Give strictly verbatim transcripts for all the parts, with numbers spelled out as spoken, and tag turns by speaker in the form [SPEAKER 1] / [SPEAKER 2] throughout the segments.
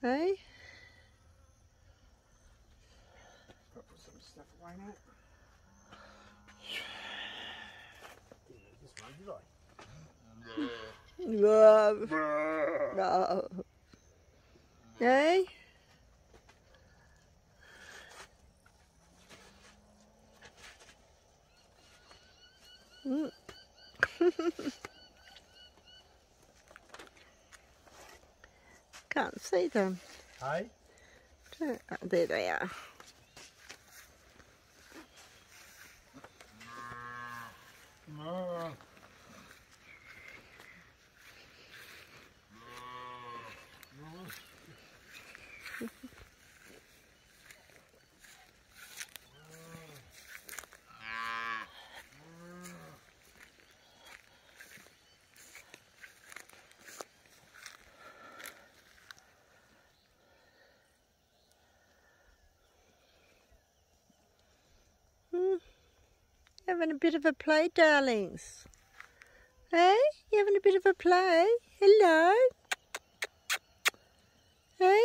[SPEAKER 1] Hey?
[SPEAKER 2] Put some stuff away now. This one, did I?
[SPEAKER 1] No. No. Hey? Mm. Can't see them.
[SPEAKER 2] Hey?
[SPEAKER 1] Oh, there they are.
[SPEAKER 2] No.
[SPEAKER 1] Hmm. Having a bit of a play, darlings. Hey? You having a bit of a play? Hello? Hey?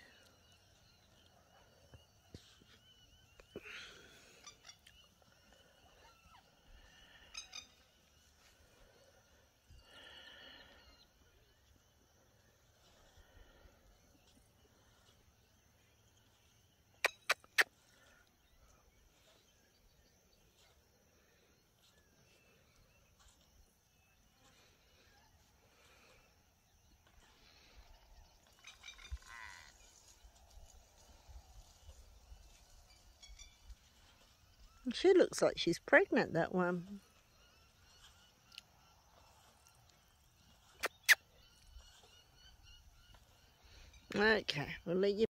[SPEAKER 1] She looks like she's pregnant, that one. Okay, we'll let you